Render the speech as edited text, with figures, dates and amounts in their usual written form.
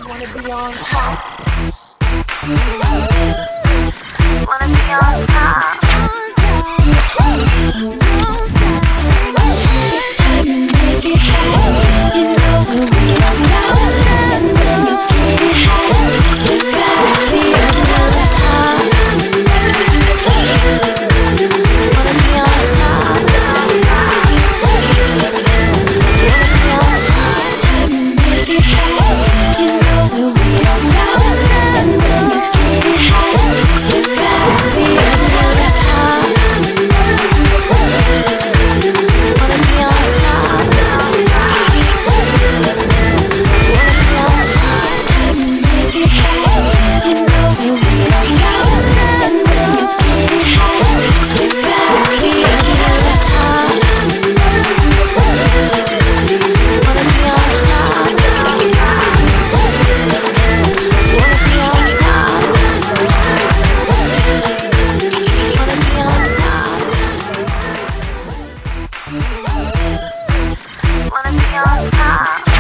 Wanna be on top. Wanna be on top. It's time to make it hot. You know that we don't stop. And when you get it hot, you gotta be on top. Wanna be on top. Wanna be on top. It's time to make it hot. You know that we don't stop. And when you get it hot, you gotta be on top. Wanna be on top. Wanna be on top. It's time to make it hot. You know that we don't stop. And when you get it hot, you gotta be on top. Wanna be on top. Wanna be on top. Wanna be on top. Wanna be on top.